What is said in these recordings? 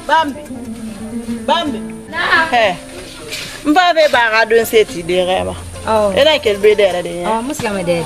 Bambi. Bambi. Nah. Hey. Mpa be ba ga don seti de rema. Oh. Ela ke be de de. Oh, muslima de.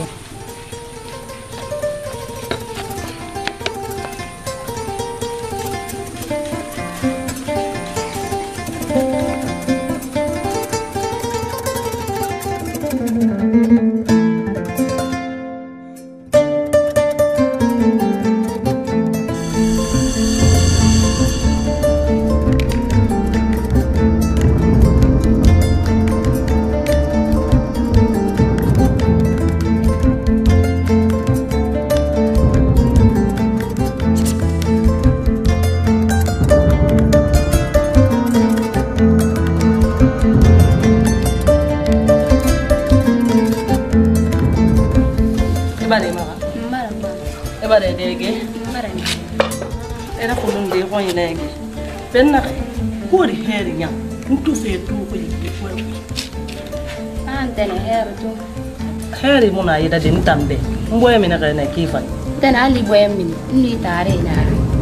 Era ko nde ko yinege benna ko ri heri nyam ntu fe tu ko yi ko Antene heri tu heri muna yida din tambe mboye mina ka na kifa dan ali boye min ni tare na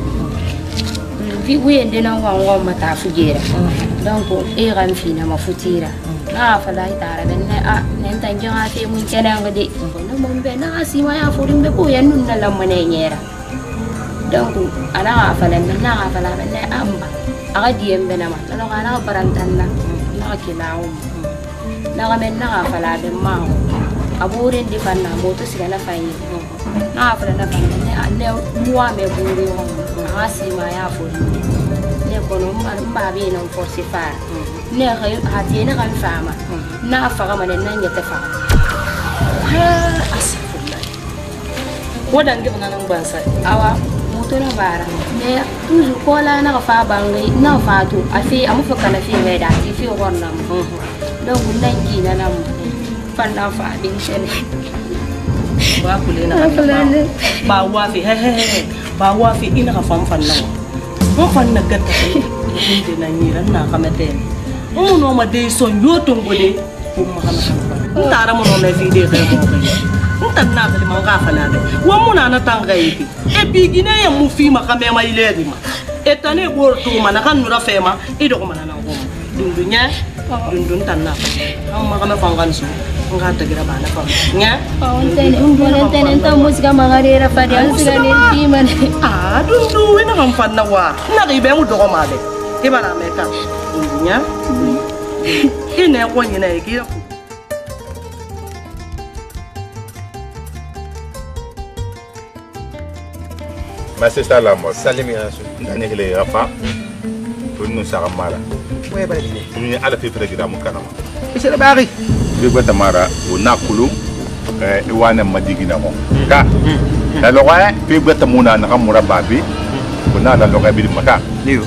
vi wende na ngwa mata fujera donc e ran fina mafutira na fala itara ben na nen tanjo ate mun kena ngade no mon be na asima ya furin be ko yanun na lamane nyera donc ana fala na fala ben amba aga diem benama no ana barantanna na kilawo na men na fala be ma aburin di fanna moto sigana fayi na fala na fanna ne muwa me buri won asima ya furin ne kono mba be non force far ne hati ne kan fama na faga man nan ya tafa ha asafullah wadan gibna nan ban sai awa moto na bara ne tuzu kola na fa bangai na fatu afi amu fa kana fi me da fi horna mu donc nan ki na nam fanna fa din sen ba kule na ba wa fi he ba wa fi ina ka fam fanna mo fanna gatta ni na ni ran na kamete mo no ma de son yoto ngode ko ma kana ntara mo no na fi de ko ntanna bali ma ga fana de wa mo na tanga yipi e bi gine ya mu fi ma kame ma ileri ma etane borto ma na kan nura fema ido ko mana na ko dundunya dundun tanna am ma kame fangan su nga tagira bana fa nya tene ta musika magarera fadi ansika ne timan dundu ina kan fanna wa na ga ibe mu do ko ma de ke bana me ka dundunya ina ko nyina e ki Ma sister Lamos. Salim Yasu. Ndani kile rafa. Tunu saramara. Wewe bali ni. Tunu ala fifre gira mukana. Isere bari. Bigo tamara unakulu wana madigina mo. Ka. La loga bigo tamuna na kamura babi. Kuna la loga bi maka. Niyo.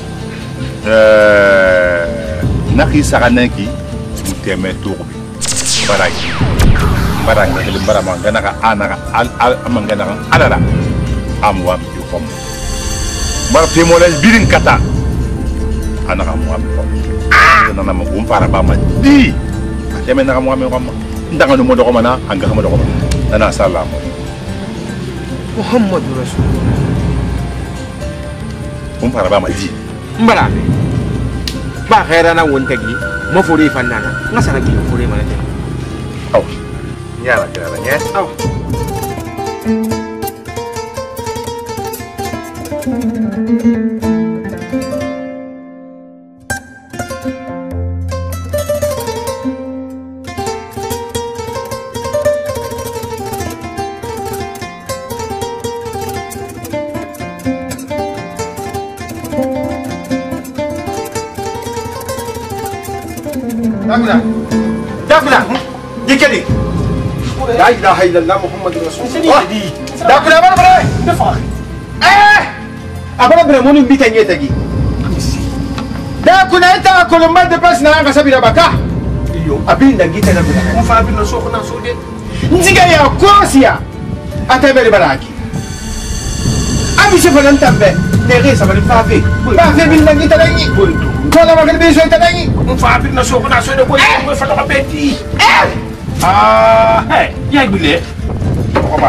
Naki saranaki muteme turubi. Baraki. Baraki kile barama ngana ka anaka al amangana ka alala. Amwa kom bar temolal birin kata ana kam wa ko na na mo para ba ma di teme na kam wa me kom ndanga no mo do ko mana anga kam do ko na salam Muhammad Rasul para ba ma di mbara ba khaira na won tagi mo furi fanana ngasara ki furi mana te aw nyala kala nya aw Dakula, dikeli. La ilaha illallah Muhammadur Rasulullah. Dakula mana mana? Dafa. Abang beremoni bitanya tadi. Dakula itu aku lomba depan senang kasih baka. Iyo. Abin dan kita nak berapa? Mo fa bi no so ko na so de. Nziga ya kosia. Ata beri baraki. Abi sefalan tambe. Nere sama pavé. Pavé bin dan kita lagi. Kalau makan besok kita lagi. Mo fa bi no so ko na so de ko mo fa ka beti. Hey, ya gule. Apa?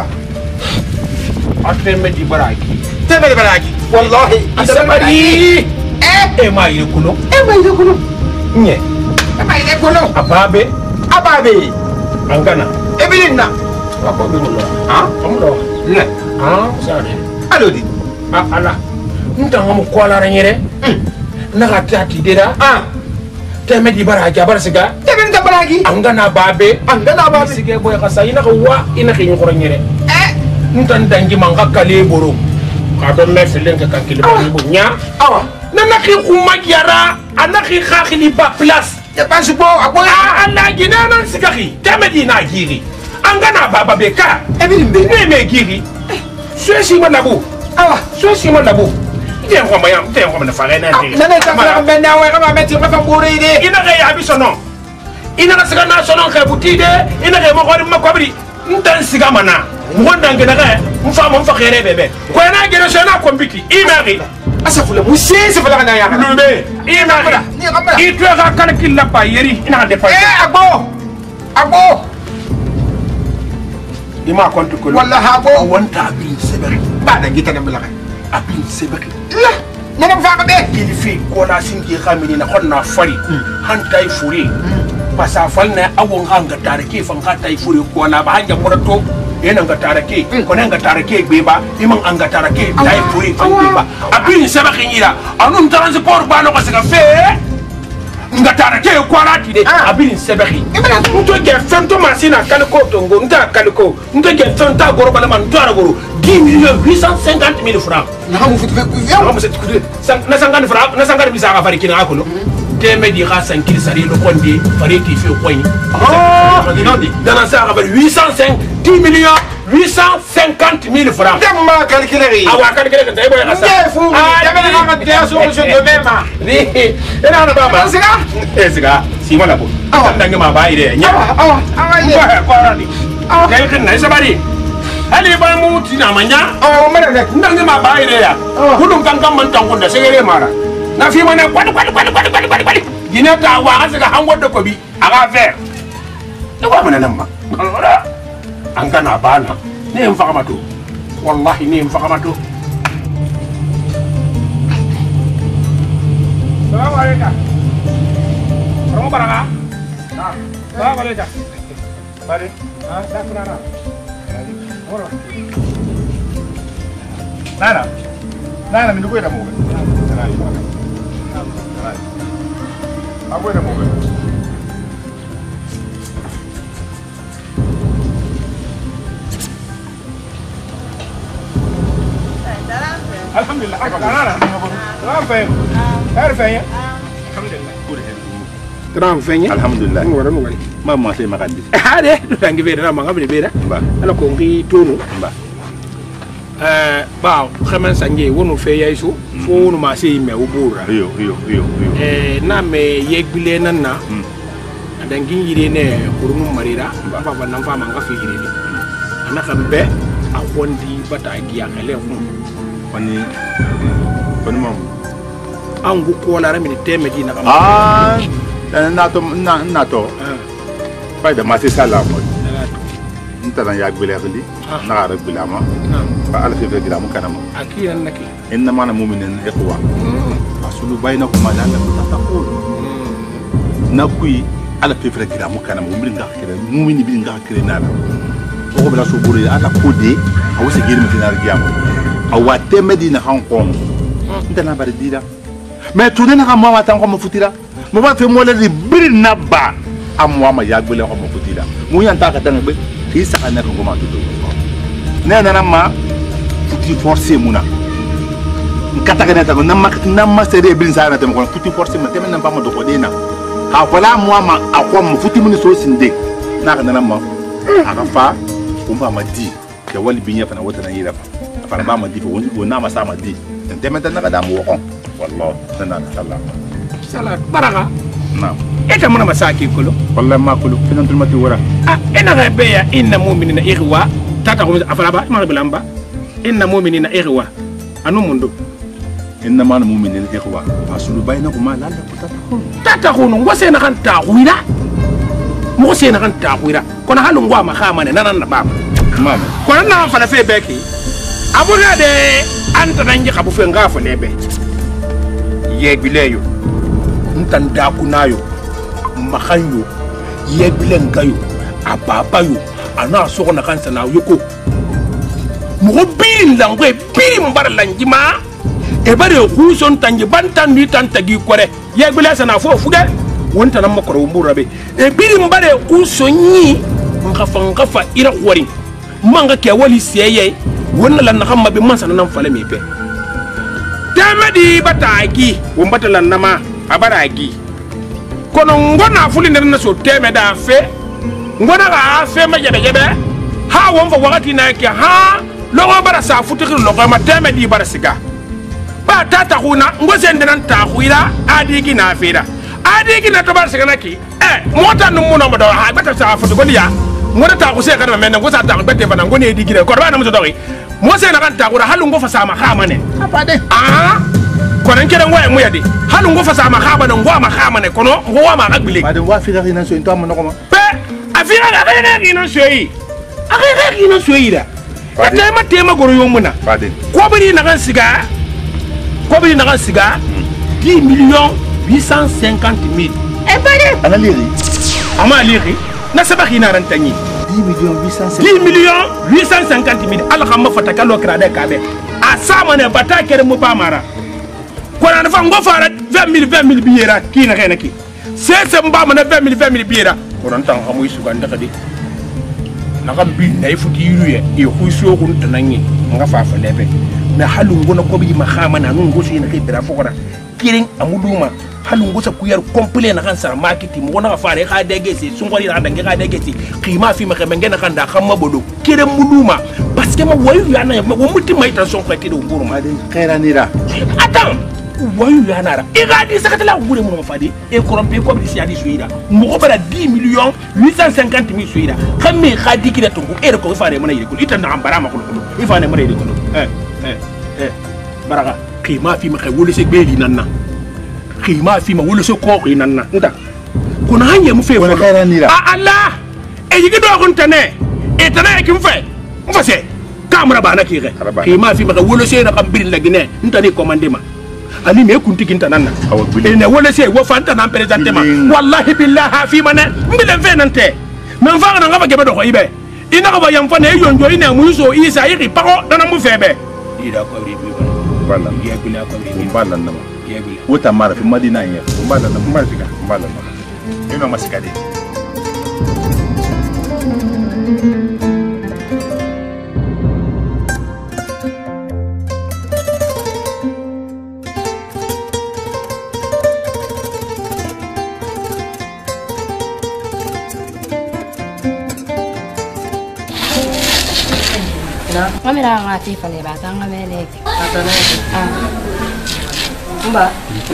Ate me di baraki. Tembel baraki. Wallahi. Asabari. e ma yi kuno nye ababe angana Ebilina. ababe no amudo Le. sare Alodi. ala ntanga mu kwala ranyere na gatati deda teme di baraja barsiga Tebin ta baragi. angana babe sige boy khasa ina ko wa ina kin ko ranyere ntan dangi manga kale boro ka don me filen ka kankile bu nya Awa. nana ki kuma yara anaki khakili ba place Ya pas bo aboy. ala gina nan sigari teme di na giri angana baba beka Ebilimbe. ne me giri swesi ma labu Awa. swesi ma labu te ko ma yam te ko ma fa rena te Nana ta fara benda wa kama meti ko fa bore ide. ina ga ya bisono ina ga siga na sono ka butide ina ga mo ko ma kwabri ntan siga mana mo ndanga ga mfa mo mfa khere bebe ko na gele so na kombiki imari Asafula musse se fala kana ya. lube imari Ni kamera. itu ga kalkil la pa yeri ina de pa Agbo. Agbo. ima kontu ko Wallahi agbo. wonta bin sebere Ba da gita na bulaka. abin sebere La. Nana fa ka be. kilifi ko na singi khamini na konna fari hantai furi pasa falna awon hanga tarike fan hatai furi ko na ba hanja murato yana nga tarake ko na nga tarake beba iman anga tarake dai furi fan beba abin sabakin ira anun transport ba no ka sega fe nga tarake ko rati de abin sabaki nto ge fento masina kaliko tongo nta kaliko nto ge fenta goro bala man to goro 10 millions 850,000 francs Na hamu futu fe ku na mo se kude na sangane francs na sangane bisa ka fari kina akolo teme di ka sankiri sari lo konde fari ki fi ko ni dana sa ka 10 millions 850,000 francs Demma calculer. awa kan kele kan tay boy asa Defu. Debe na ka dia so so de mema. ni ina na baba Siga. siga si mala ko ndange ma ba ide nya Awa. Awa ye. ko radi kay kin nay sabari ali ba mu tina manya Awa mara ne. ndange ma ba ide ya kudum kan kan man tan kunda segere mara na fi mana kwani gine ta wa ga saka hango da kobi aga fer da wa mana nan ma an kana bana ne en fakamato wallahi ne en fakamato salamu alaikum Romo baraka salamu alaikum bari da kuna na wala nana mi ndugu ya mo akwenda mo alhamdulillah salam fayem fayem alhamdulillah Tram fenye alhamdulillah ngora ngora ma ma sai makandi ade dangi beda ma ngabni beda ba ala ko ngi tonu ba ba xaman sanje wonu fe yaisu fo wonu ma sey me ubura yo na me yegbile nan na dangi yire ne kurunu marira ba ba nan fa ma nga fi yire ni ana kambe a wondi bata giya kale mu wani mam angu ko la ramini teme di na kam nato bai da ma sai sala mo ntana ya gbele khali na ra gbele ma fa alfi fe gram kana ma akiran naki inna mana mu'minin ikhwa asulu bainakum ma la taqul na kui ala fe fe gram kana mo min ga kire mu'mini bi ga kire na la ko bla so buri ala kode awse girmi tinar giyamo awate medina hankon ntana bari dida mais tunena ka mama tan ko mo futira mo ba fe mo le bir nabba amwa ma yagbele ko mo futira mo yanta ka tan be ki saka na ko ma tudo ne na ma futi forcer muna nkata kana ta na ma sere bin sa na te mo futi forcer ma te men ba mo do ko dina ha fala mo ma akwa mo futi mun so sinde na ka na ma aka fa ko ma di ya wali binya fa na wata na yira fa ba ma di ko na ma sa ma di te men na ka da mo ko والله سنة salat baraka نعم eta mona masaki kulo والله ما كله فين انتم متي ورا ina rabeya inna mu'minina ikhwa tata ko afala ba ma bilamba inna mu'minina ikhwa anu mundu انما المؤمنين اخوه اصل بينكم ما لا tata ko no ngose na kan taquira mo se na kan taquira kono halu ngwa ma khama ne nanan na baba مام kono na fala fe beki abuna de anta nanji khabu fe ngafu lebe yebileyo ntanda kunayo makanyo yebilengayo ababayo ana sokona kansa na yoko mo birin langwe birin bar lanjima e bare huson tanje bantan ni tantagi kore yebile sana fo fuge wonta nam makoro mburabe e birin bare husonni ngafa ira wari manga ke wali seye wonna lan na xamma be man sana nam fale mi pe tamadi batagi wombata lan nama abaragi kono ngona fuli na so temeda fe ngona ga fe ma jebe ha won fa wakati na ke ha logo bara sa futikir logo ma temedi bara siga ba tata kuna ngose ndenan ta khuira adigi na fira adigi na to bara siga naki mota numu no modo ha bata sa futu goliya ngona ta khuse kana men ngosa ta bete bana ngone digi ko ba na mo dogi mo se na kan ta kura halu ngo fa sama khamane apade kono kere ngoy mu yadi halu ngo fa sama khamane ngo ma khamane kono ngo wa ma agbile ba de wa fi ga ina so into am no ko ma pe afira ga ga ina so yi aga ina so yi da tema goro yomuna ko bari na kan siga 10 millions 850 000 e bare ana liri ama liri na sabaki na rantanyi 10 millions 850 000 ala khamma fataka lo krade kabe asama ne bata kere mu pamara ko na fa ngo fara 20 000 biyera kina kena ki sese mba mana 20 000 biyera ko nan tan amu isu ganda kadi naka bi na ifuti yuye e huiso ko ntananyi nga fa fa lebe na halu ngona ko bi mahama na nungo so ina ke bira fokora kirin amuduma halu ngosa kuyar complet na kan sara market mo wona fa re ka dege se sungori na dange ka dege se qima fi ma kemenge na kan da khamma bodo kirin muduma parce que ma wayu yana wo muti mai tan son ko tido nguru ma de khaira nira attends wayu yana ra e ga di sakata la gure mo fa di e corrompe ko bi si adi suida mo ko bara 10 millions 850 000 suida khamme khadi kida to ko e ko fa re mo na yiri ko itana ambara ma ko e fa ne mo yiri ko baraka qima fi ma khawule se beli nanna qima fi ma wole se ko nanna nda ko na hanye mu fe ko khaira nira Allah e yigi do ko tane e tane ki mu fe mu fa se kamera ba na ki re qima fi ma wole se na kam bir la gine ntani commande ma ani me kunti kinta nanna ne wole se wo fanta na presidente ma wallahi billahi fi mana mbile fe nante men fa na ngaba gebe do ko ibe ina ko ba yam fa ne yonjo ina mu so isa yi pako dana mu febe ida ko ri bi bala ya bila ko ri bala na ya bila wota mara fi madina ya bala na mara fika bala na ino masikade Kamera ngati fale ba tanga mele. Mba.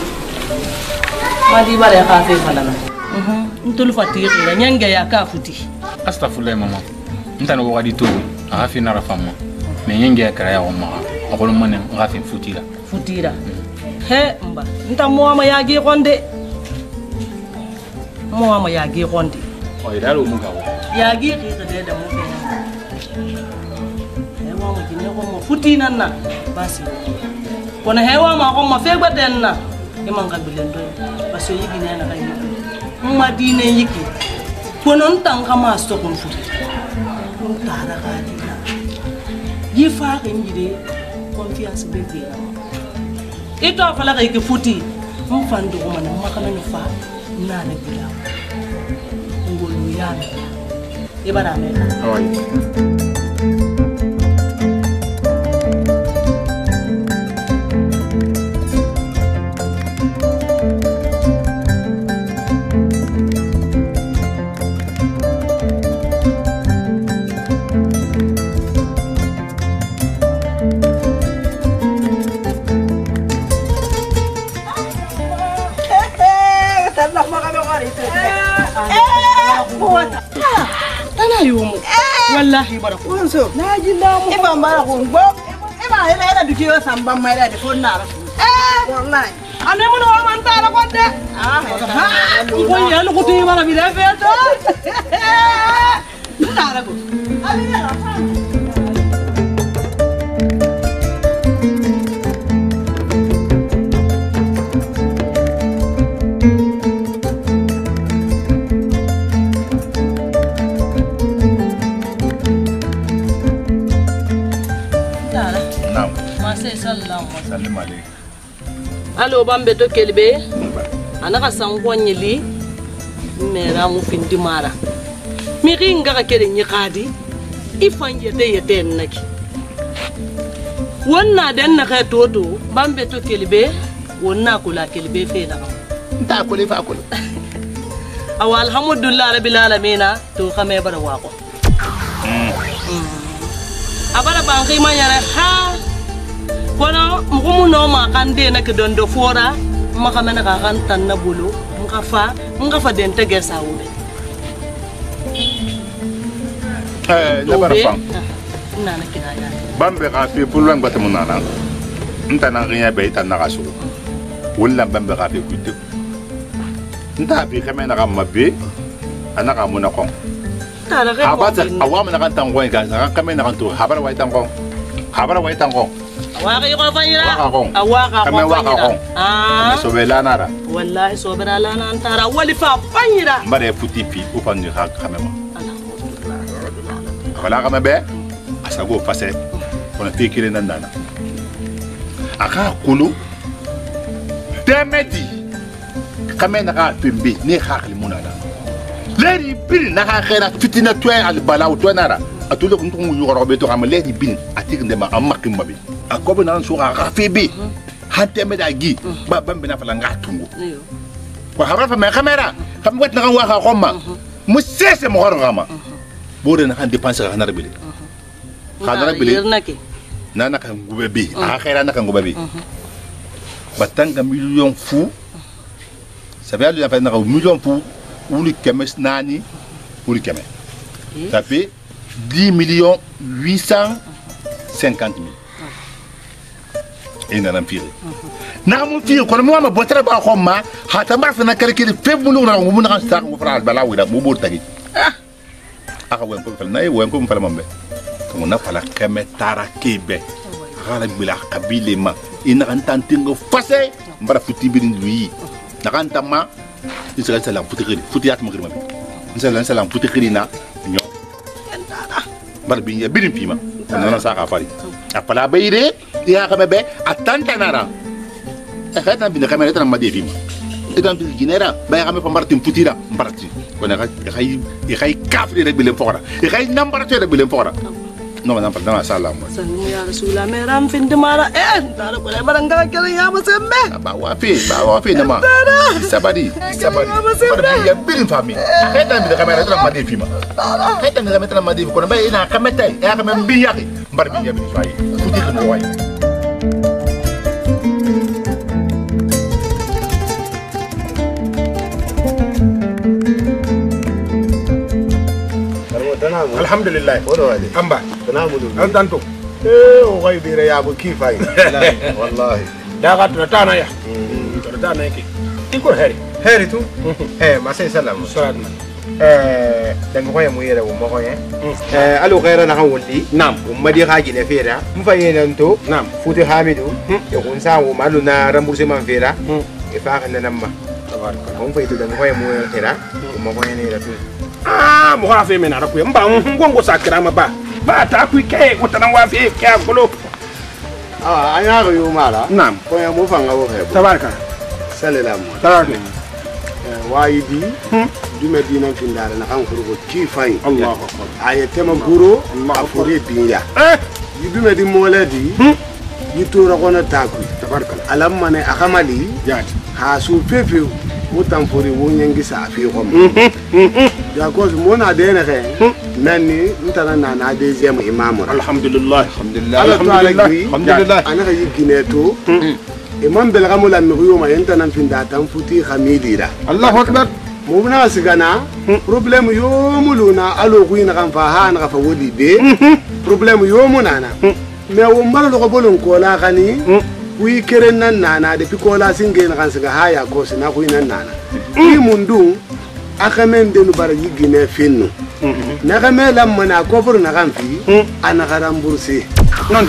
Madi bare ka fe fala na. Ntul fatiri la nyanga ya ka futi. Astaghfirullah mama. Ntana wo gadi to. Afi na rafama. Me nyanga ya kara ya o ma. Akolo mane ngafi futira. Futira. He mba. Nta mo ma ya gi gonde. Mo ma ya gi gonde. O idalo mu gawo. Ya gi de da mo fe. Futi nanna basi kona hewa ma ko ma fegba denna e man gal bilendo baso yigi nena kay ma dine yiki konon tan kama sto kon futi on tara ga dina yi fa ke ngide confiance be be ito fala ga yiki futi on fandu ko man ma kana ni fa na ne bila ngolu yana e bara me wallahi barako so naji lamu e ba mara ko go e ba ila duki yo samba mai da ko na wallahi ane mun wa man tara ko de ko ya lu ko ti mara bi da fe to tara ko ali na to bambe to kelbe anaka sangwanyeli mera mu findi mara mi ringa ka kede nyikadi ifanye de yete naki wonna den na ka toto bambe to kelbe wonna kula kelbe fe na nta ko le fa ko awal alhamdulillah rabbil alamin to khame bara wako abara bangi manyara ha kono mugumu no ma kande na ke dondo fora maka mena ka kan tan na bulu ngafa den te gesa wube la bara fa nana kinaya bambe ka fi pulwan bata munana nta na riya be tan na kasu wala bambe ka fi kutu nta bi kame na kam mabbe anaka muna ko tara ke abata awama na kan tango ga kame na kan to habara wai tango awaka ko fanyira awaka ko so bela nara wallahi so bela lana antara wali fa fanyira mare futi pi o fanni ha kamema wala kama be asago fase on fikire nan dana aka kulu demedi kamena ka pimbi ni khakli munana lady bin na ha khira fitina toy al balaw to nara atulo kuntu mu yoro be to am lady bin atik ndema amakim mabi akobe nan so ka febi hante me dagi ba bambe na fala ngatungo ko habra fa me camera kam wat na wa ka khoma mu sese mo horo ngama bore na kan dépenser ka nara bele nana kan gubebi akhira na kan gubebi batanga million fu sabe alu na fa na million fu uli kemes nani uli kemes ça fait 10 millions 850 000 ina nan firi na mun firi ko mo ma botere ba ko ma hata ma fa na kalkiri febulu na mo na sta ko fra bala wida mo bo tagi aka wen ko fal nay wen ko fal mambe ko na fala keme tara kebe ala bila kabile ma ina kan tantingo fase mbara futi bin lui na kan tamma isa salam futi khiri futi at mo khiri ma salam futi khiri na nyo bar bin ya bin pima na sa ka fari apala bayre ya kama be atanta nara khata bin kamera tan madi fima idan bin ginera ba kama fa martin futira mbarti kona khay kafri rek bilem fora khay nambar to rek bilem fora no man pa salam sallu ya rasulullah meram fin demara dara ko le baranga kere ya musembe ba wa fi na ma sabadi bar ya bin fami khata bin kamera tan madi fima khata bin kamera tan madi ko ba ina kameta ya kama bin yaki mbar bin ya bin fay futi ko way alhamdulillah amba antanto o way bire ya bu kifay wallahi daga tana ya tana yake iko heri tu masay salam salam dan ko yamu yere wo mo ye alu khaira na hawli nam ummadi haji ne fera mu fayen to nam futi hamidu e kun sa wo malu na remboursement fera e fa kan namma tabaraka on faytu dan ko yamu yere fera mo ko yene ratu mo ha fe mena rakuye mba ngongo sakira ma ba ta ku ke ko tan wa fe ke akulo anya go yo mala nam ko ya mo fanga wo he tabaraka salam tabaraka waidi du medina kindara na kan ko ki fay Allahu akbar ayetema guro afuri biya du medi moladi yitura kono taku tabaraka alam mane akamali jati ha su pepe wutan furi wonyengi sa fi ko ya ko mona de ne ke nani ntana na deuxième imam alhamdulillah alhamdulillah ana ka yigine to imam bel gamula mi yoma yentana finda tan futi khamidira Allahu akbar mo bna sigana problème yomuluna alo ku ina kan fa ha na fa wodi be problème yomunana me wo mbalo ko bolon ko la khani wi keren nan nana de pikola singe na kan siga haya ko sina ku nan nana i mundu akamen de no bar yigine finno na kamela mana ko bur na kan fi ana garam bursi non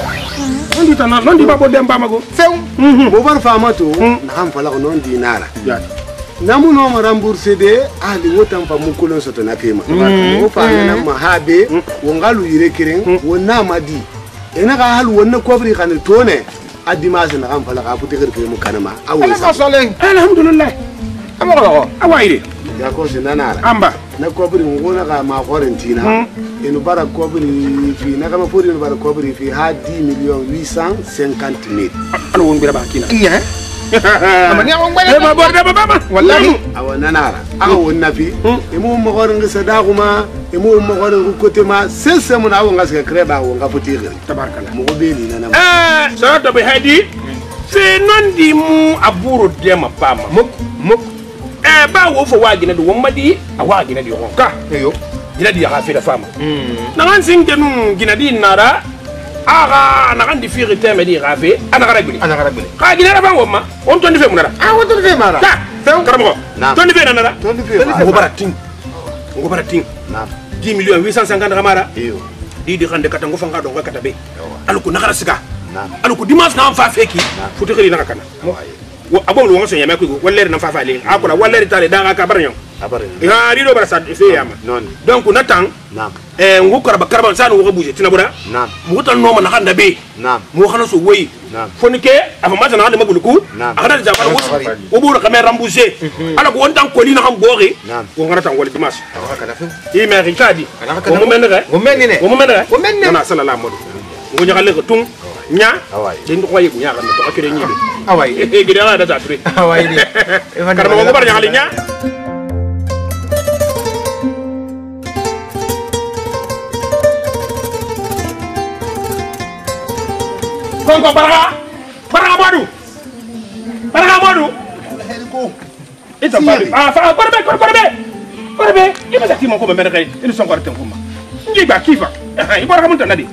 di babo demba mago few bo bar famato na kan fala ko non dinara namu no maram bursi de ali wotan fa mu kulon soto na pema o fa na ma habe wo ngalu yire kiren wo na madi ena ga hal wonna kobri kan tone adima se na kan fala ka futi kirke mu kanama ala ma salen alhamdulillah amaro awaire ya ko sinana amba na kobri ngona ka ma quarantina inu bara kobri fi na kama fori inu bara kobri fi ha 10,850,000 alo won bira bakina iya amani awon gbele ma borda baba wallahi awana nara awo nafi imu mo gorin ga sadaquma imu mo gorin ko tema sese mun awo ngaska kreba awo nga futi gari tabarakallah mo beli na sa to be hadi se non di mu aburo de ma pama muk ba wo fo wagina do won madi a wagina di won ka yo gina di ha fe da fama na ngan sing tenu gina di nara aga na kan di fi rete me di rafe ana gara gini ka gina da ban won ma on to di fe munara won to di fe mara ka karamo to di fe nara to di fe ngo barating na 10,850,000 mara iyo di khande katango fanga do kata be aluko nakara siga aluko dimanche na fa feki futi khiri na kana wo abon lo ngaso yama ko wallahi na fa fa le akula wallahi tale da ka barnyo ya rido barasa fe yama donc natan ngu karba san wo buje tinabura mu tan no man handa be mu khana so woyi fonike afa mata na handa mabuluku akada jafar wo bu ka me rambouser ala ko wontan ko li na xam gori wo ngara tan wala dimanche i me rikadi wo men ne na sallallahu alaihi ngo nyakale ko tung nya den ko wayi nya kan to akire nyi awai gide na da zatri awai ni karma ngo bar nyakale nya Kongo baraka madu ita pare fa barbe iba zati mo ko be kay ini son ko tan ko ma ngi ba kifa ibaraka mun tan nadi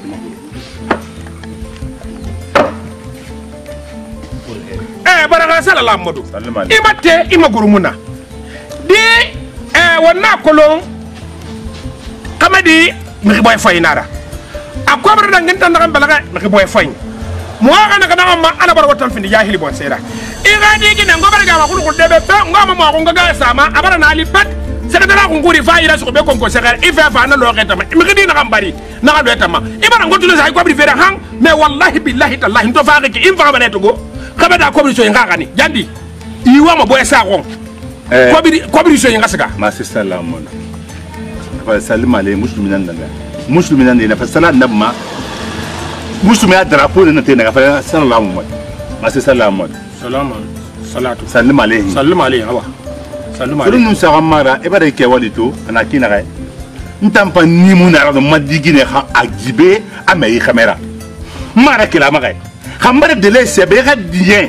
baraka sallallahu alaihi wasallam imate imagurumuna di wonna kolon kamadi mi boy faynara akobra da ngenta ndam balaga mi boy fay mo ga na ma ana bar watan findi jahili bon sera igadi gina ngobara ga makulu kudebe pe ngoma mo ko ngaga sama abara na ali pat sekadara ko nguri fa ira so be kon ko sekar ifa fa na lo geta ma mi gidi na gambari na ga do ma ibara ngotulo sai ko bi fere hang mais wallahi billahi tallahi to fa ga ki imfa ba neto go kabada ko bi so ngaka ni jandi iwa ma boy sa kon ko bi so ngaka saka ma si salamu fa salima le muslimin nan ne fa salat nabma muslimin ya drapeau ne te na fa sallallahu alaihi ma si salamu salatu salim alayhi awa salim alayhi nous saramara e bare ke walito ana kinara ntampa ni munara do madigine ha agibe amay camera mara kila magay xambare de les sebe radien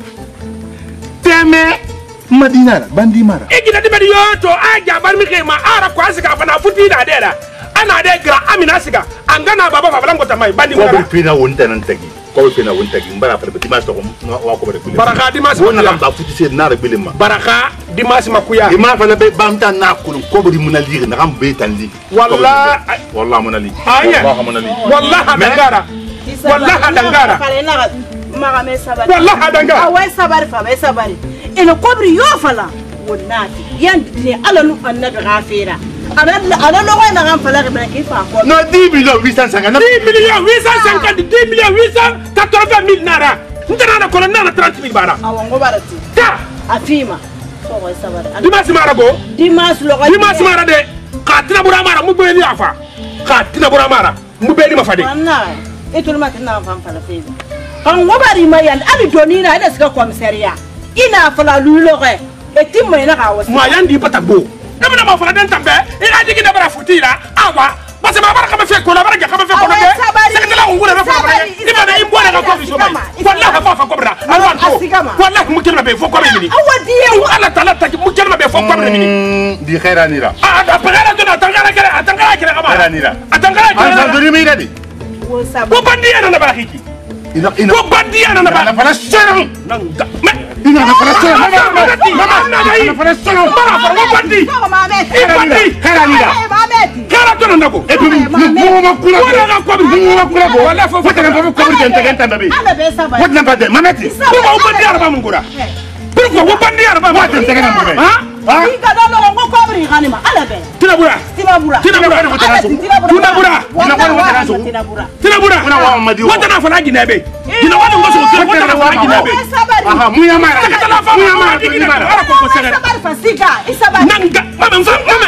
teme madinara bandi mara e gina de bari yoto aja bar mi kema ara ko asika fa na futi da dera ana de gra amina siga angana baba baba ngota mai bandi mara ko pina wonta nan tagi ko pina wonta gi mbara fa dimas to wa ko bare kule baraka dimas wona lam ba futi se na rebele ma baraka dimas makuya ima fa la be bamta na ko ko bari muna lire na kam be tan li wallahi muna li wallahi dangara wallahi dangara wallahi dangara awai sabari fa bai sabari ina kobri yo fala wonnati yandi ala nu annabi ghafira ana no ko na fala ga kifa ko no 10,850,000 10,880,000 naira ndana na kola nana 30,000 bara awongo barati ta afima so ko sabari dimas mara go dimas mara de katina bura mara mu be ni afa katina bura mara mu be ni mafade anna etul matina fam fala feza kan wabari mayan ali donina ida sika komisariya ina fala luloge etimmo ina ka wasi ma yandi patagbo na ma fala den tambe ina digi na bara futira awa base ma bara kama fe ko la bara ga kama fe ko de sekela ngula na fala ina da imbo na ko biso mai wallahi fa kobra wallahi mu kelma be fo ko be ni awadi ala tala ta mu kelma be fo ko be ni di khairanira da pagara to na tangara kere kama khairanira atangara dori mi dadi wo bandi ana bara hiki ina wo bandi ana bara fala sero nanga ina na fala sero mama na fala sero mama wo bandi khairanira kara to ndako e bi mu ma kula wala ga ko bi mu ma kula go wala fo fota ko ko bi tenta baby what number de mameti wo bandi ana ba mun gura pourquoi wo bandi ana ba tenta baby Ika dalo ngo kobri kanima ala be. Tinabura. Tinabura. Tinabura. Una wa madi. Wata na fana ginabe. Gina wata ngo so wata na fana ginabe. Aha, muya mara. Muya mara. Ala ko sera. Sabar fasika. Isabar. Nanga, mama.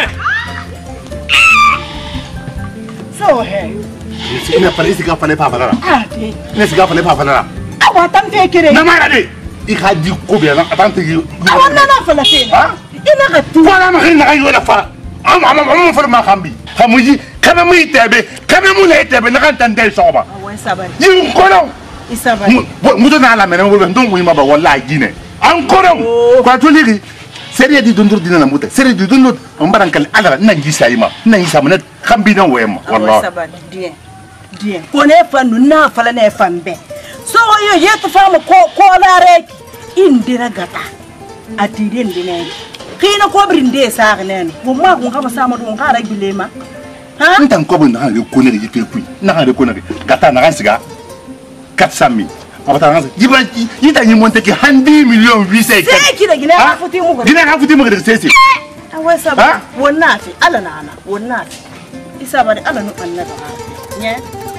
So he. Ina pala isiga pala pa pala. Ade. Ina siga pala pa pala. Awa tamte kire. Na mara de. Ika di ko be na atante gi. Awa na fala tena. Ina ga tu. Wala ma khina ayo la fa. Ama fa ma khambi. Khamuji kama mu itebe, kama mu la itebe na kan tande soba. Awa sabar. Yin kono. Isabar. Mu to na la mena wo ndongo yima ba wallahi gine. An kono. Kwa to ligi. Seri di dundur dina na muta. Seri di dundur ambaran kal ala na ngisa yima. Na ngisa mana khambi na wema wallahi. Sabar. Dia. Kone fanu na fala na fambe. So yo yetu fama ko la rek indira gata. Atire ndine. Kina ko brinde sa gnen. Wo ma ko kama sama do ngara bilema. Ha? Ntan ko bunda ha ko ne ji pe kui. Na ha ko ne gata na gansiga 400,000. Abata gansiga. Jiba yita ni monte ki 100 million 800. Sai ki da gina ha futi mu ga. Gina ha futi mu ga sai. Awa sabar. Wonna fi ala na ana. Wonna fi. Isa bari ala nu annaba. Nye.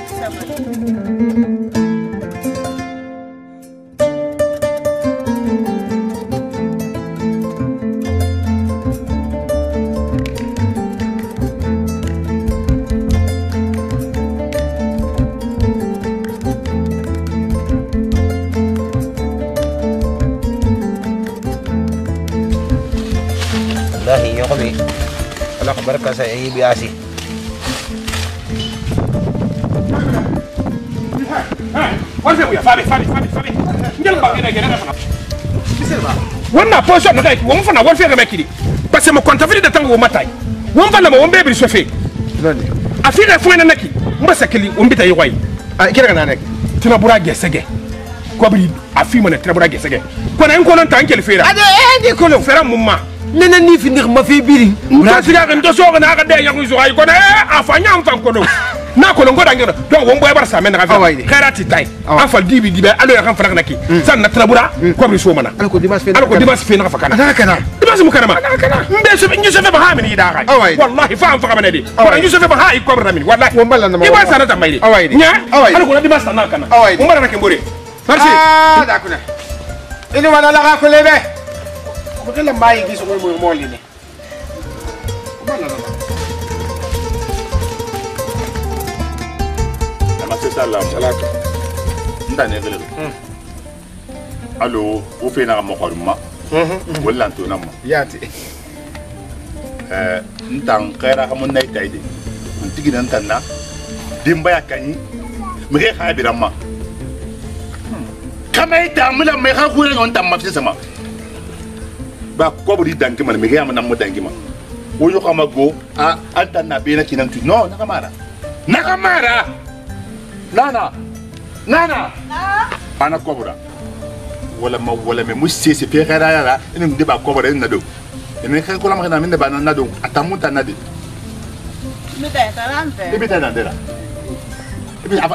Wallahi yo kami. Ala ka barka sa ABS. Wannan position da won fana won fere makiri parce que mo konta fili da tango wo matai won fana mo won be bi sofe afina fo na naki mbasa kili won bita yoy Ah kira kana nek. Tinabura gesege ko bi afima na tinabura gesege ko na ko non tan kel fera Ade di ko fera mumma nena ni fi ndir ma fi biri. na siga kan to so na ga de yakun so ay ko na afanya am fan ko do na ko ngo dangero donc won boy bar sa men na ga kharati tay afal dibi dibe alo ya kan fana naki san na tinabura ko bi so mana Alko dimas fe. alko dimas fe na fa kana Ana kana. dimas mu kana ma mbe so nyu so fe ba ha min ida ga wallahi fa am fa kana de ko nyu so fe ba ha i ko min wallahi Won balla na ma. iba sana ta mai nya alko dimas na kana mo mara na ke mbore merci Ah da kuna. Ini wala la ka ko lebe. Ko kala mai gi so mo lini. Salatu. Ndane gele. Allo, o fe na mo koruma. Wala to na mo. Yati. Ntan khaira ka mun nay tayde. Ntigi nan tanna. Dimba ya kanyi. Mege kha birama. Kama ita mula me kha kure ngon tam mafsi sama. Ba ko budi danki man mege am nam mo danki man. Wo yo kama go a antanna be na kinan tu. No, nakamara. Nakamara. Nana. Ana kobra. Wala me musse se fe khaira ya. Ina ndiba kobra ina do. Ina kha ko la ma na min ba na do. Atamunta na de. Mita tarante. Ibita na dera. Ibita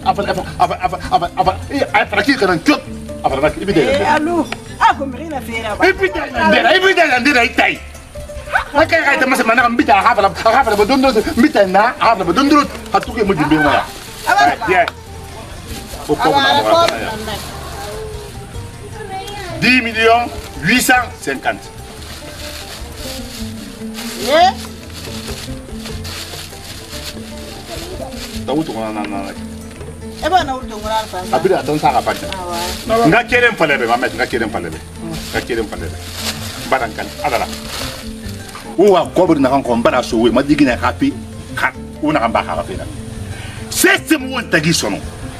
apa kiki kana chot. Apa na ibita na. Allo. Ako mirina fera ba. Ibita na dera itai. Maka ka ita masa mana mbita hafala ba dondo mbita na hafala ba dondo hatuke mu dimbe mara. Yeah. Awara ko. 10 millions 850. Ye. Tawu to na. Eba na urto ngora fa. Abida ton saka padda. Awa. Nga keren falebe mamet nga keren falebe. Barankan adala. Uwa kobri na kan ko mbara so we madigina happy ka una kan ba ka fena. System won tagi sono.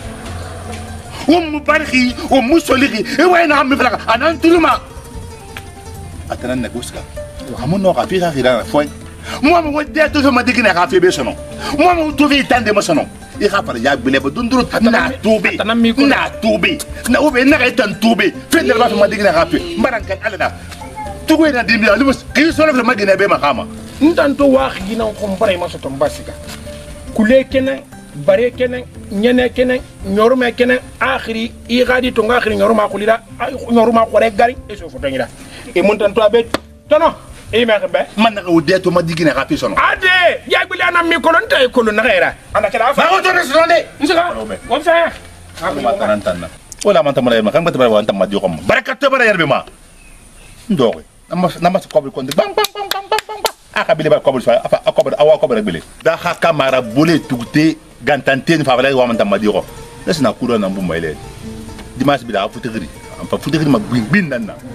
Mubarki musoliki e wayna am flaga anan tuluma. Atana na guska. Hamun no ka fi ka khira foi. Mo mo wadde to madigina ka fi be sono. Mo mo to fi tande mo sono. I khafar ya bile ba dunduru na tubi. Na tubi. Na ube na ka tan tubi. Fendel ba madigina ka fi. Barankan alada. Tugo na dimbi alimus ki solo le magina be makama ntanto wax gina ko mbare ma soto mbasika kule kenen bare kenen nyene kenen nyoruma kenen akhiri I gadi to ngakhiri nyoruma kulira nyoruma ko re gari e so foto ngira e mun tanto abe tono e ma be man na o de to ma digina ka fi sono ade ya gbele na mi kolon tay kolon na era ana kala fa o to restaurant nsaka o fa ma tarantanna wala man tamara ma kan batara wa antam ma dikom barakat bara yarbe ma ndoge nama ko ko bang bang bang bang bang aka bile ba ko so afa ko awa ko bele da ha kamara bole tugte gantante ni fa bala wa man tam ma diko lesna kuro na mbumba ile dimanche bi da futigri am fa futigri ma bin nan na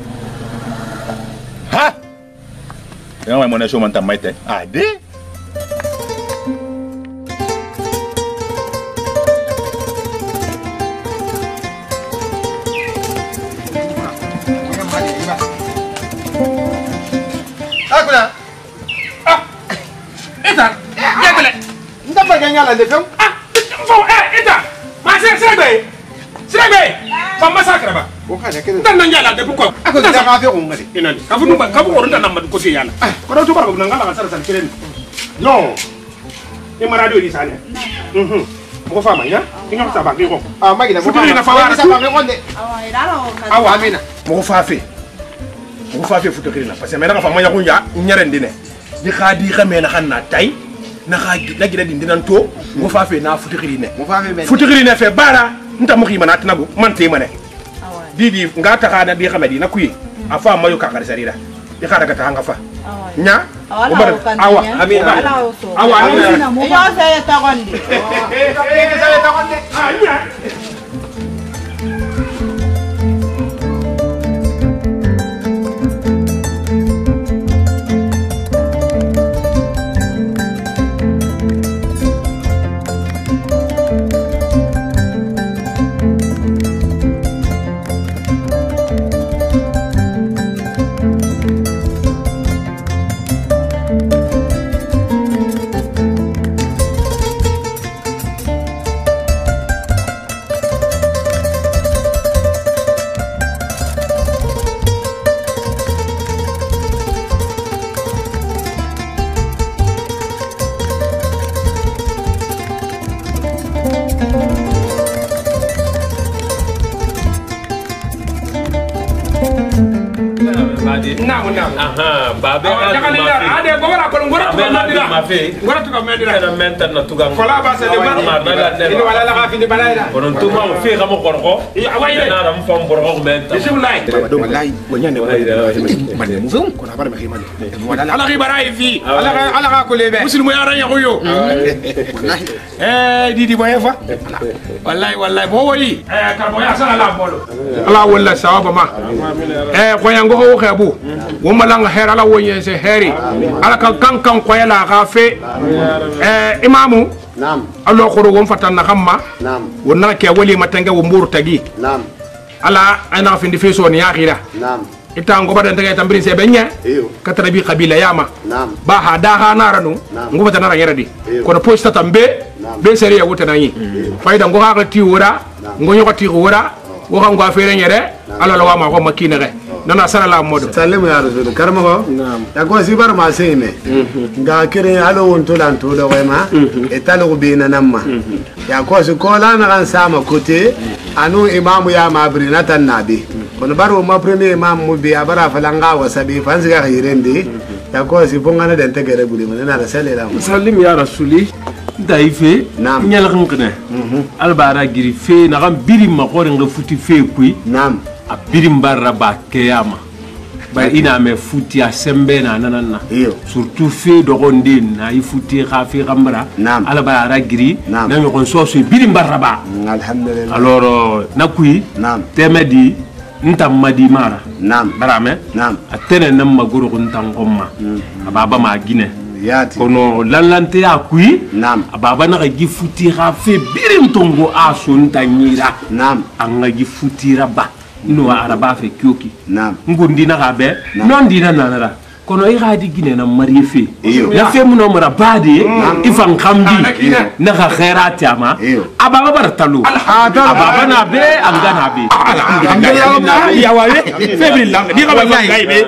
ha yang mau nasi mantan maite ade aku na eta ya gbele nda ba ganya la defem eta ma sregbe ba masakra ba o ka ne kede ndan nan yala de ko ako da ka fe ko ngade inani ka fu ka fu ko ndan nan ko te yala ko do to bar ko nan ngala sara sara kiren no e ma radio di sane mo fa ma ya inga sa ba ko ah ma gina ko na fa wara sa ba ko de awa amina mo fa fe futo kirina parce que me na fa ma ya ko ya nyaren dine di khadi khame na khanna tay na khadi na gida dindinan to mo fa fe na futo kirine futo kirine fe bara nta mo khima na tanago man te mane didi ngata kana di khame di na kuyi afa mayo ka kar sarira di khada ka tanga fa nya awa amina awa amina mo ba sa ya ta gondi nya aha babe ade gora ko ngora to medira na mentan na tugang fala ba se de ma ni wala la gafi ni balaida kono tuma mo fi xamo korko awai na ram fam borko menta bismillah wallahi wonya ne man mu fum ko na bar me khimani wala ala gibara fi ala ga ko lebe muslimu ya ran ya koyo wallahi didi boye fa wallahi bo woli karbo ya sala la bolo ala wala sawaba ma ko yango ho khabu wo malanga hera la wonye se heri ala kan ko yala ga fe imamu Naam. Allo khoro won fatanna khamma Naam. wonna ke wali matanga wo mburu tagi Naam. ala ana fi ndi feso ni akhira Naam. ita ngo badan tanga tambiri se benya Iyo. katara bi qabila yama Naam. ba ha da ha naranu ngo batana ra yaradi kono posta tambe be seri ya wuta nani fayda ngo ha ti wora ngo nyoko ti wora wo xam ngo afere nyere ala la wama ko makina re nana sala modo Sallimu ya rasul karma ko ya ko sibar ma seme nga kire alo wonto lan to do wema e talo bina namma ya ko su ko la na kan sama kote anu imamu ya mabri na tan nabi kono baro ma premier imam mu bi abara falanga wasabi fansi ga hirende ya ko si bongana den tegere buli mana na salela sallim ya rasuli daife Naam. nyala kankane albara giri fe na gam biri ma ko nga futi fe kui Naam. a biri barra ba kiyama ba ina me futi a sembe na nanana Iyo. surtout fe dogonde na yi futi khafi gambara Naam. albara giri Naam. na mi kon so biri barra ba Alhamdulillah. alors nakui Naam. temedi ntam madi mara Naam. barame Naam. atene nam maguru ntam gomma ababa ma gine Yati. kono lalante ya kui Naam. ababa na gi futira fe birim tongo aso ntanyira Naam. anga gi futira ba no araba fe kyoki Naam. ngundi na gabe non dina nanara kono i gadi gine na marife Iyo. ya fe muno mara bade ifan kambi Iyo. na ga khairati ama Iyo. ababa bartalu ababa na be anga na be alhamdulillah ya wawe febril di ka ba gaibe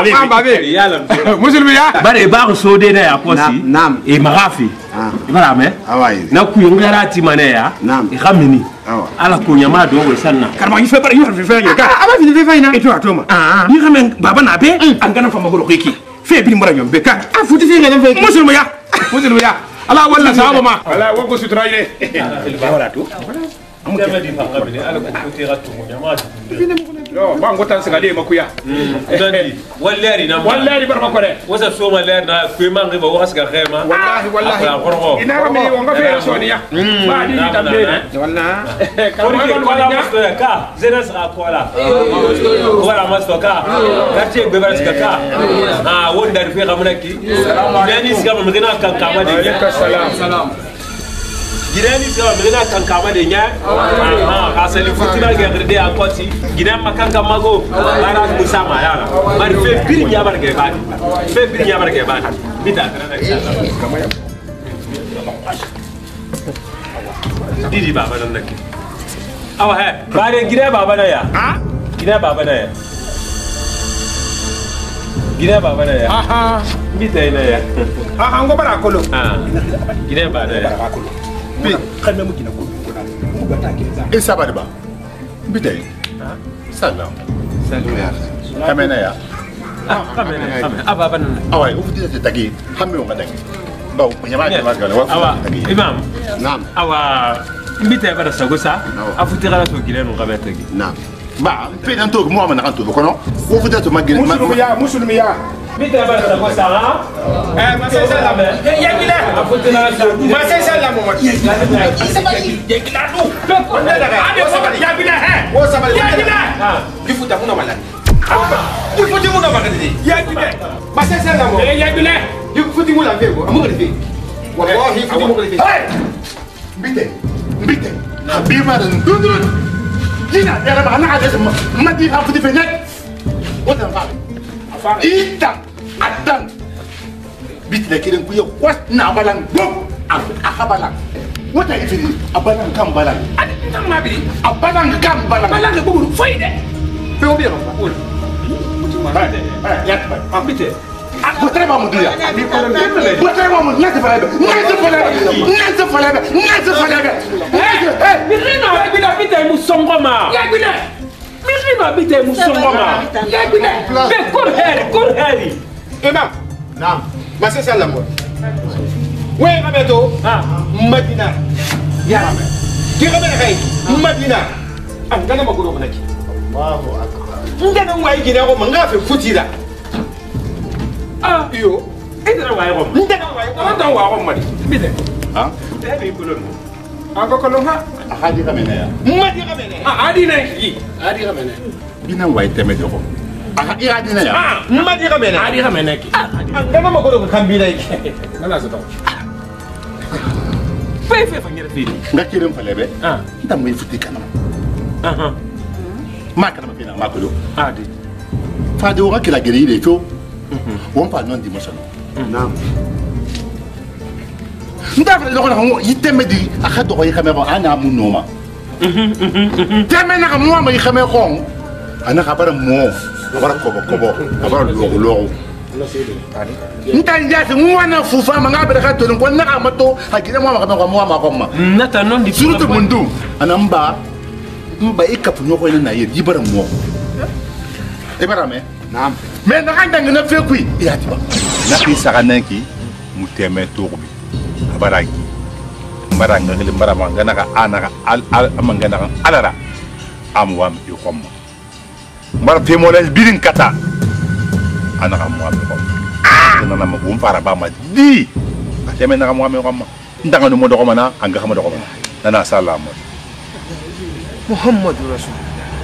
muslimu ya bare ba ko so de na ya kosi Naam. e magafi Ah. barame Awai. na ku ngarati maneya Naam. e khamini Awa. ala ko nyama do we sanna karma yi fe fe ka aba fi fe fe ina eto atoma ni khamen baba na be an gana fa magoro kiki fe bin mara yombe ka a futi fi ngene fe musulmu ya ala walla sahaba ma ala wo ko sutra ine wala to Dama di panga bini ala ko tera to mo nyama yo ba ngotan siga de makuya dandi wallahi na wallahi barba ko de wasa so ma leer na ko mangi ba wax ga xema wallahi ina ko mi wonga fe soniya ba di tambe wallahi ko la masto ka zena sa ko la wala masto ka karte be bar siga ka wonda fi xamna ki yani siga ma ngina kan kama de salam Girani sawa mena kankama de nya asali futina gerde akoti gina makanga mago bara musama yara mari fe bir nya barke bani fe bir nya barke bani bita didi baba nan nake awa he bare gina baba na ya gina baba na ya gina baba na ya bita ina ya ngo bara kolo gina baba na ya kan mu kina ko e sabari ba bidai salam ya kamena ya kamena aba banan awai ufti ta tagi hamme o ngadagi ba nyama ma gala wa awa imam naam awa mbita ba da sagosa afuti gara to gile no gabe tagi naam ba pe dan to mo ma na kan to ko no wo futa to magile musulmi ya mbita ba da sagosa ha masai salam ya gila afuti gara to masai salam mo ya gila do wanda daga ya gila he wo sabali ya gila difuta kuna malani difuta kuna malani ya gila masai salam mo ya gila difuta kuna fego amu gele fe wallahi futa mo gele fe mbite habiba dan dundun kina ya ba na ada ma di ha futi fe net wata fa ita adan bit da kiran ku ya kwas na balan gum aka balan wata ifiri abalan kan balan nan ma bi abalan kan balan balan ga bugu faide be obi ro ko ya ambite Botare ba mu dia. Botare ba mu nati falebe. Nati falebe. mirino abila bita mu songoma ya gila mirino bita mu songoma ya gila be kur heri imam Naam. masai salam mo we ngabeto madina ya rabe ki ngabe kay madina an gana maguro ko naki Allahu akbar. ngana way gina ko manga fe futira iyo edra way ko ngana way ko dan wa ko mari bide Ha? be kulon ako ko ha Ahadi kamena ya. madi kamene adina yi Bina wai teme do ko. Ahadi adina ya. madi kamene adi kamene ki an gana maguro ko kambira yi nana so taw fe fanyere fi Ngakiren falebe. Nta mu futi kana. Ma kana ma fina ma ko do. adi Fa de wa kila gere ile to. Won pa non di mo sono. Naam. Nta fa ko na ho yiteme di akado ko yikame ko ana mu noma. Teme na mo ma yikame ko. Ana ka bara mo. Bara ko bara lo. Nta njase mwana fufa manga bere ka to ko na ka mato hakina mo ma ka ko mo ma ko ma. nata non di Surtout mundu anamba mba ikapu nyoko ina na yedi bara mo. E bara me. Naam. Me na kanda ngina fekui ya tiba. Na pisa kananki muteme tokubi. Abaragi. Maranga ngile mbara mangana ka anaka al mangana ka alara. Amwam yukomma. Mbar femolel birin kata. Anaka mwam yukomma. Nana ma bum para ba ma di. Ateme na mwam yukomma. Ndanga no modo komana anga kama do komana. Nana salamu. muhammadu rasul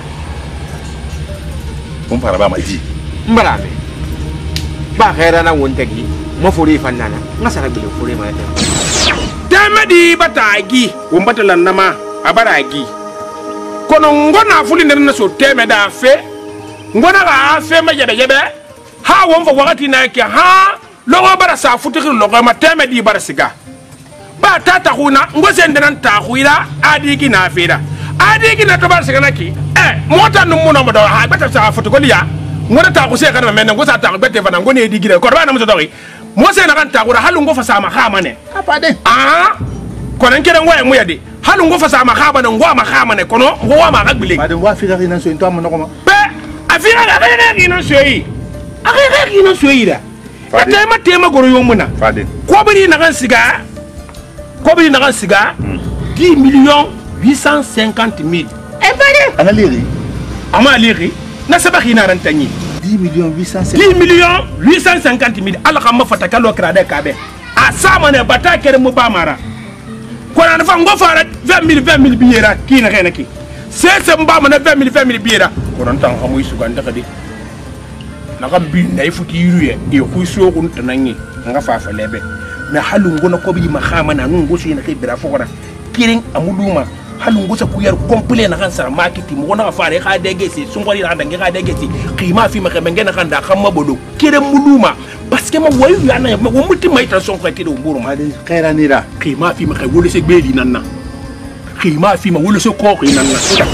Bum para ba ma di. mbalame ba khaira na wontagi mo furi fannana ngasara bile furi ma tamadi batagi wombata lannama abaragi kono ngona fuli nder so teme da fe ngona ga fe ma jebe ha won fo wakati na ke ha logo bara sa futikir logo ma tamadi bara siga ba tata kuna ngose ndenan ta khuira adigi na feda adigi na to bara siga naki mota numu no mo do ha bata sa futikoliya ngona ta kuse kana men ngosa ta bete fana ngone digire ko bana mo tori mo se na kan ta kura halu ngo fasa ma khama ne Apade. ko nan kere ngoy mo yadi halu ngo fasa ma khama ne ngwa ma khama ne kono ngwa ma gagbile Ba de wa fika ina so into amno ko ma. be afira ga ga ina soyi aga ga ina soyi da tema goro yomuna kobri na kan siga 10 millions 850 000 ana liri ama liri na sabaki na rantanyi 10 millions 850 000 ala kama fataka lo krade kabe asama ne bata kere mu ba mara ko na fa ngo fara 20 000 biyera kina kena ki sese mba mana 20 000 biyera ko non tan amu isu ganda kadi na ga bi na ifuti yuye e ku so ko tananyi nga fa fa lebe me halu ngona ko bi ma khama na nungo shi na kai bira fokora kirin amuluma halu ngosa kuyar complet na kan sara market mo na fa re kha dege si sungori na dangi kha dege si qima fi ma kemenge na kan da kan mabodo kirin muluma parce que ma wayu ya na ma muti mai tan son ko kido mburu ma de khaira nira qima fi ma khay wole se beli nanna qima fi ma wole se ko ko nanna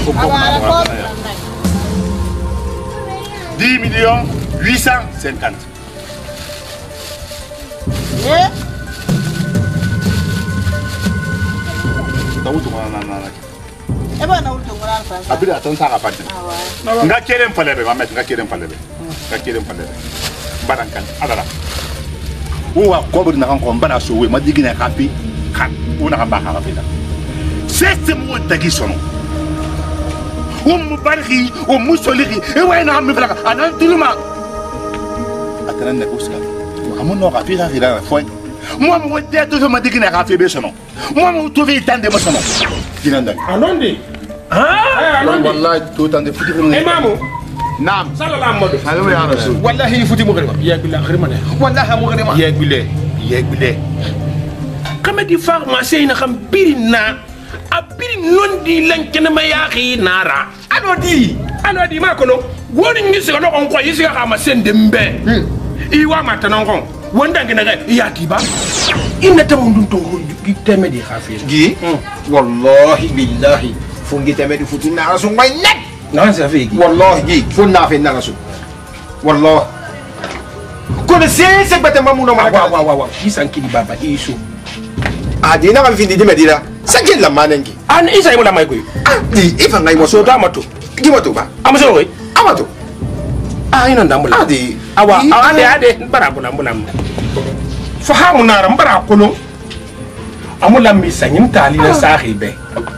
10 millions 850 abida ton saka fadde nga keren palebe mamet nga keren palebe barankan adara uwa kobri na kan ko bana so we madigina kapi kan una kan ba ka fida system wo tagi sono barki musoliki e wayna am fala anan tiluma atanan ne uska amun no kafi ka fida foi moi mo de to ma digina kafi be sono moi mo to vi tande mo sono dinanda anondi والله توتان دي فوتي من امامو نعم صلى الله عليه وسلم سلام يا رسول والله يفوتي مغرمه يا بالله خرمنا والله مغرمه يا بالله كما دي فارماسي نخم بيرنا ابير نوندي لانكنا ما ياخي نارا انو دي ما كنو woni ngisi ko non ko yisi ka ma sende mbe iwa matanon ko wonda ngina ga ya tiba inna tamundun to temedi khafir gi wallahi billahi fungi temedi futuna rasul way net nan sa fi gi wallahi gi funna fi na rasul wallahi ko ne se bata mamuno ma wa isan kidi baba isu adina kan fi di medira sakin la manengi an isa yi mula mai koy di ifa ngai mo so da mato gi mato ba amaso koy amato ina ndambula adi awa ade bara bulam fahamu nara mbara kono amula mi sanyim tali na sahibe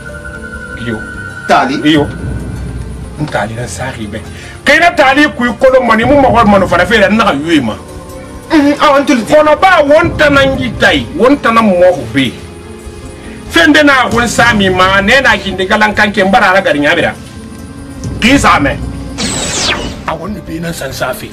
iyo ntali na sahibe kaina tali ku kono mani mu mo manu fara fere na yuyima awantul kono ba wonta nangi tai wonta na mo be fende na won sami ma ne na kinde galan kanke mbara ra garin yabira kisa me awon be nan san safi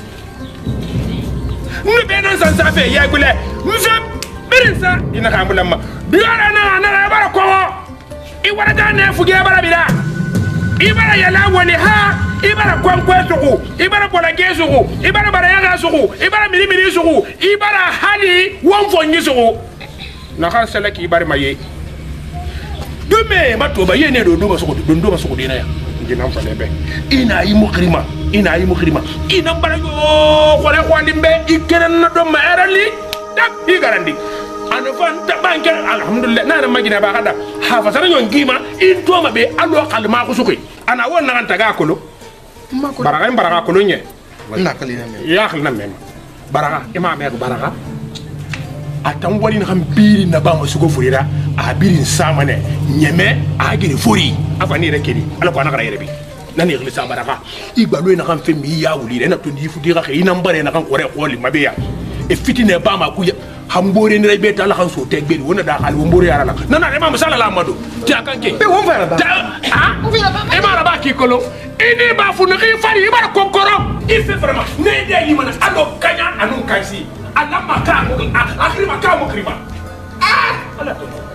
ni be nan san safi ya gule mfe birinsa ina ka mulamma biara na bara ko i wara da ne fuge bara bila i bara yala woni ha i bara kwankwesuku i bara bolagesuku i bara bara yaga suku i bara miri suku i bara hali wonfo nyisuku na kan seleki i bara maye dume matoba yene do ndo suku dina ya ngina mfalebe ina yi mukrima ina bara yo khore khwalimbe ikeren na do ma erali tak i garandi ana fan tabanke alhamdulillah na magina ba kada ha fa sanan yon gima in to ma be allo kalma ko sukoy ana won na taga kolo baraka kolo nye na kalina me ya khalna me baraka imam me baraka atan wali na biri na ba masuko furira a birin samane nyeme a giri furi afani rekedi ala ko na kara yerebi nani igli sa baraka ibalo na kan femi ya wuli na to ndi fudira ke ina mbare na kan kore kholi mabeya e fitine ba ma kuya hambore ni rebe ta la kan so te gbeli wona da hal wombore yara la nana imam sallallahu alaihi wasallam ti akanke be won fara ba e mara ba ki kolo ini ba fu ni fari ba kokoro il fait vraiment ne de yi mana alo kanya anun kansi alama ka mo akhiri ma ka mo krima ala to